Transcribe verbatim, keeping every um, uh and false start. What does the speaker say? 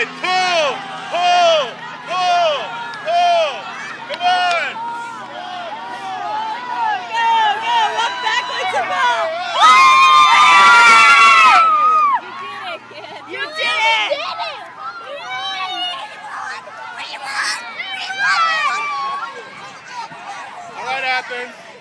on! Pull! Pull! Pull! Pull! Come on! Go! Go! Walk backwards and ball! You did it, kid! You did it! All right, Athens.